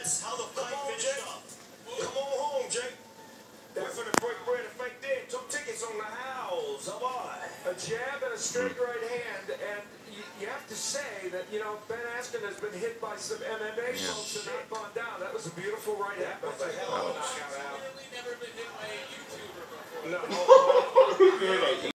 That's how the fight finished up. Come on home, Jake. We're finna break bread and fake dead. 2 tickets on the house. How about a jab and a straight right hand, and you have to say that, you know, Ben Askren has been hit by some MMA folks and not gone down. That was a beautiful right hand. That's a hell of a knockout out. Never been hit by a YouTuber before. No.